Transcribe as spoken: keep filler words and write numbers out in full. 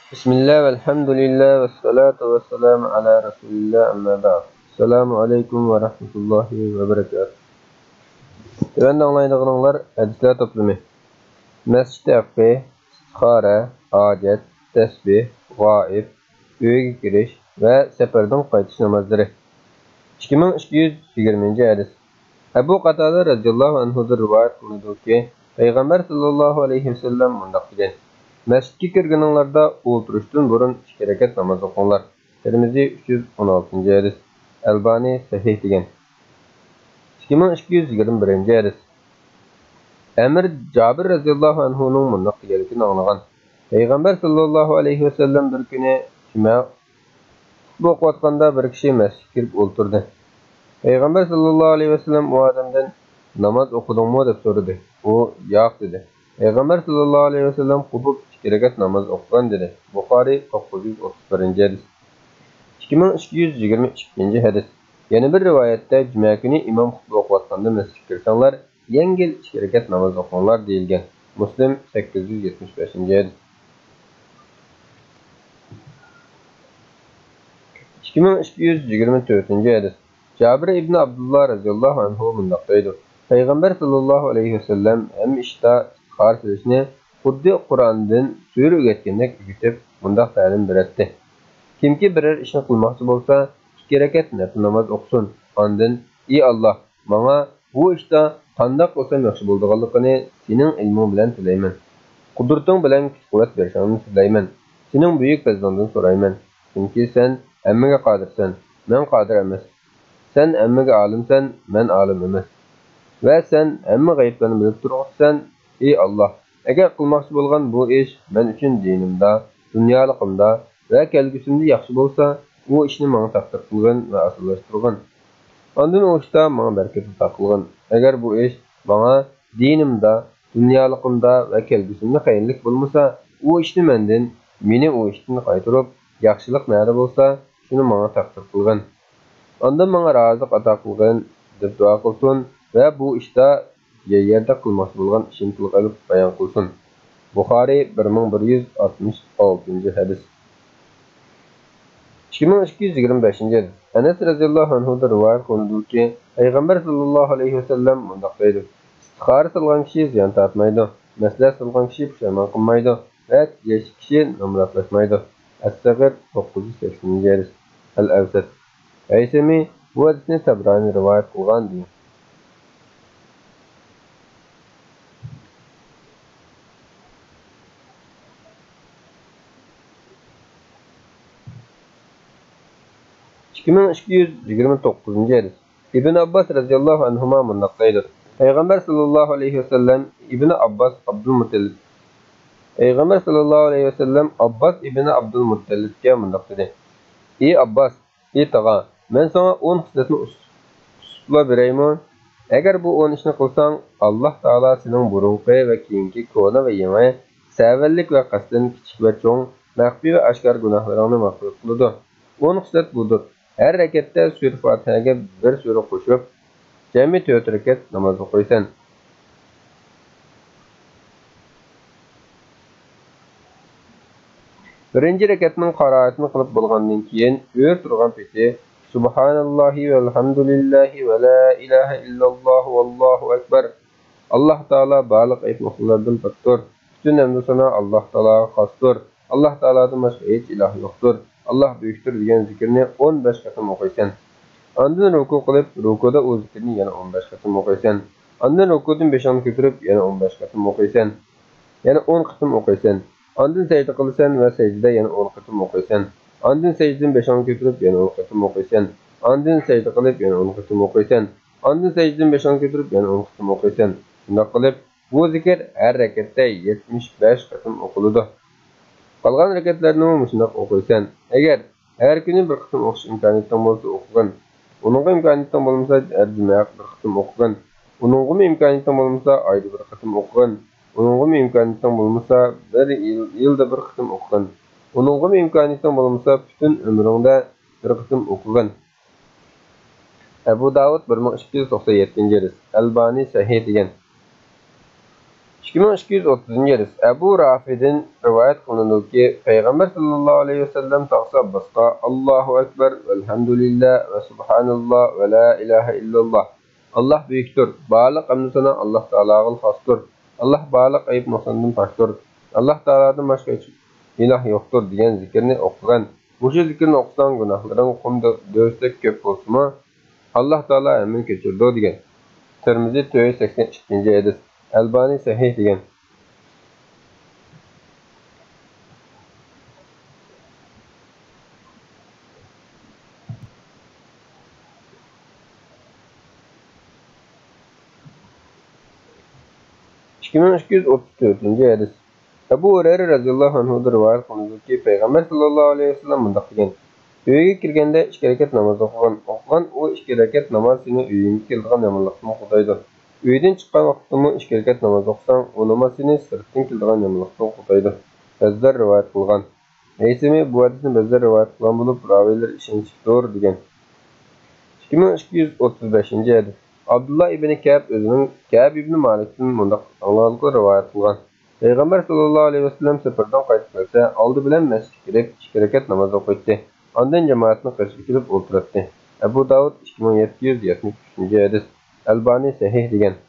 Bismillah, velhamdülillah, ve salatu ve selamu ala Resulillah, amma ba'd. Selamu aleyküm ve rahmetullahi ve berekatuhu. Tövende anlaydıqlarınlar hadisler toplumu. Mescid-i Hakkı, istihara, acet, tesbih, gaib, üye giriş ve seferden qaytish namazları. iki bin iki yüz yigirmanchi hadis. Ebu Qatada radhiyallahu anhu'dan rivayet kılıdı ki, Peygamber sallallahu aleyhi ve sellem mundaq degan: Mescidga kirganinglarda o'tirishdan burun ikki rakat namoz o'qinglar. Termiziy uch yuz o'n oltinchi hadis. Albani sahih degan. iki bin iki yüz yigirma birinchi hadis. Emir Jabir radhiyallahu anhu'ning mundaq deganligini anglagan. Peygamber sallallahu aleyhi ve sellem bir kuni juma xutba o'qiyotganda bir kishi masjidga kirib o'tirdi. Peygamber sallallahu aleyhi ve sellem o adamdan namoz o'qidingmi deb so'radi. U yo'q dedi. Peygamber sallallahu aleyhi ve sellem qubub ikki rakat namoz o'qigan dedi. Buxoriy to'qqiz yuz o'ttiz birinchi hadis. iki bin iki yüz yigirma ikkinchi hadis. Yana bir rivoyatda juma kuni imom xutba o'qiyotganda masjidga kirsanglar, yengil ikki rakat namoz o'qinglar deyilgan. Muslim sakkiz yuz yetmish beshinchi hadis. iki bin iki yüz yigirma to'rtinchi hadis. Jabir ibn Abdullah radhiyallahu anhu mundaq deydi: Peygamber sallallahu aleyhi ve sellem hem ishda istiqor qilishni xuddi Qur'ondan sura o'rgatgandek o'rgatib mundaq ta'lim beradi. Kimki biror ishni qilmoqchi bo'lsa, ikki rakat nafil namoz o'qsin. Ondan: "Ey Alloh, menga bu ishda qanday qilsam yaxshi bo'ladiganligini sening ilming bilan tilayman. Qudrating bilan kuch-quvvat berishingni tilayman. Sening buyuk fazlingdan so'rayman. Chunki sen hammaga qodirsan, men qodir emas. Sen hammaga olimsan, men olim emas. Va sen hamma g'ayblarni bilib turibsan. Ey Alloh, agar qilmoqchi bo'lgan bu ish men uchun dinimda, dunyoligimda va kelgusimda yaxshi bo'lsa, u ishni menga taqdir qilgin va osonlashtirgin. Ondan u ishda menga barakat ato qilgin. Agar bu ish menga dinimda, dunyoligimda va kelgusimda xayrlik bo'lmasa, u ishni mendan, meni u ishdan qaytarib, yaxshilik nari bo'lsa, shuni menga taqdir qilgin. Ondan menga rozilik ato qilgin deb duo qilsin va bu ishda yerda qilmoqchi bo'lgan ishini qilib bayon qilsin. Buxoriy bir ming bir yuz oltmish oltinchi hadis. iki bin iki yüz yigirma beshinchi hadis. Anas radhiyallahu anhu'da rivoyat qilinadiki, Peygamber sallallahu aleyhi ve sellem mundaq deydi: Istixora qilgan kishi ziyon tortmaydi, maslahat qilgan kishi pushaymon qilmaydi va yesh kishi nomratlashmaydi. As-Sag'ir to'qqiz yuz saksoninchi hadis. Al-Awsat. Aysami bu hadisni Tabrani rivoyat qilgan deydi. iki bin iki yüz yigirma to'qqizinchi hadis. İbn Abbas radhiyallahu anhuma mundaq deydi: Peygamber sallallahu aleyhi ve sellem İbn Abbas Abdülmuttalib Peygamber sallallahu aleyhi ve sellem Abbas ibn Abdülmuttalibga mundaq dedi: Ey Abbas, ey tog'a, men sana o'n xislatni uslab berayman. Agar bu o'n ishni qilsang, Alloh taolo sening burunqi va keyingi ko'na va yangi savallik va qasdin kichik va cho'ng, maxfiy va oshkor gunohlaringni mag'firat qiladi. o'n xislat budir. Her rekette sura Fatihaga bir sura qo'shib, jami to'rt rakat namoz o'qiysan. Birinchi rakatning qiroatini qilib bo'lgandan keyin o'r turgan peti Subhanallohi va alhamdulillahi va la ilaha illalloh vallohu akbar. Alloh taolo baliq aytmoqlardan paktor. Bütün hamd sana Alloh taologa xosdir. Alloh taolodan boshqa hech iloh yo'qdir. Allah büyüktür degan zikrni o'n besh qatim o'qiysan. Ondan ruku qilib, rukuda o zikrni yana o'n besh qatim o'qiysan. Ondan rukudan beshini ko'tarib, yana o'n besh qatim o'qiysan. Yana o'n qatim o'qiysan. Ondan sajda qilsan va sajdada yana o'n qatim o'qiysan. Ondan sajdadan beshini ko'tarib, yana o'n qatim o'qiysan. Ondan sajda qilib, yana o'n qatim o'qiysan. Ondan sajdadan beshini ko'tarib, yana o'n qatim o'qiysan. Shunday qilib, bu zikr har rakatda yetmish besh qatim o'qiladi. Qolgan rakatlarni shunday o'qiysan. Agar har kuni bir qatim o'qish imkoniyating bo'lsa o'qigin. Uningga imkoniyating bo'lmasa, har juma bir qatim o'qigin. Uningga imkoniyating bo'lmasa, oyda bir qatim o'qigin. Uningga imkoniyating bo'lmasa, bir yil yilda bir qatim o'qigin. Uningga imkoniyating bo'lmasa, butun umringda bir qatim o'qigin. Abu Davud bir ming ikki yuz to'qson yettinchi hadis. Albani sahih degan. ikki ming ikki yuz o'ttizinchi hadis Abu Rafi'den rivayet qılındıki Peygamber sallallahu aleyhi ve sellem taqsa Abbasqa Allahu Ekber velhamdülillah ve subhanallah ve la ilahe illallah. Allah büyüktür. Bağlıq hamd sana Allah Ta'ala'nın xasdır. Allah bağlıq ayıp noksandan paktır. Allah Ta'ala'dan başka hiç ilah yoktur degan zikirni o'qigan. Bu zikirni o'qisan gunohlaring qumda dövstek ko'p bo'lsa, Allah Ta'ala hemen kechirdi degan. Tirmizi to'rt yuz sakson ikkinchi hadis. Albani sahih degan. ikki ming ikki yuz o'ttiz to'rtinchi hadis Abu Hurayra radhiyallohu anhu rivoyat qilindiki Payg'ambar sallallohu alayhi vasallam bunday degan: Uyga kirganda ikki rakat namoz o'qigan, o'qigan u ikki rakat namoz seni uyingga kelgan yomonlikdan qutaydi. Uydan chiqqan vaqtda ikki rakat namoz o'qisang, u namoz seni sirtdan kelgan yomonlikdan qutaydi. Bazlar rivoyat qilgan. Aysimi bu hadisni bazlar rivoyat qilgan bo'lib, raviylar ishonchlidir degan. ikki ming ikki yuz o'ttiz beshinchi hadis Abdullah ibn Ka'b o'zining Ka'b ibn Malikdan bunday anglag'an rivoyat qilgan. Payg'ambar sallallohu alayhi vasallam safardan qaytib kelsa, oldi bilan masjidga kirib ikki rakat namoz o'qiydi. Ondan jamoatni qarshiga kelib o'tirdi. Abu Davud ikki ming yetti yuz yetmish uchinchi hadis Albani sahih degan.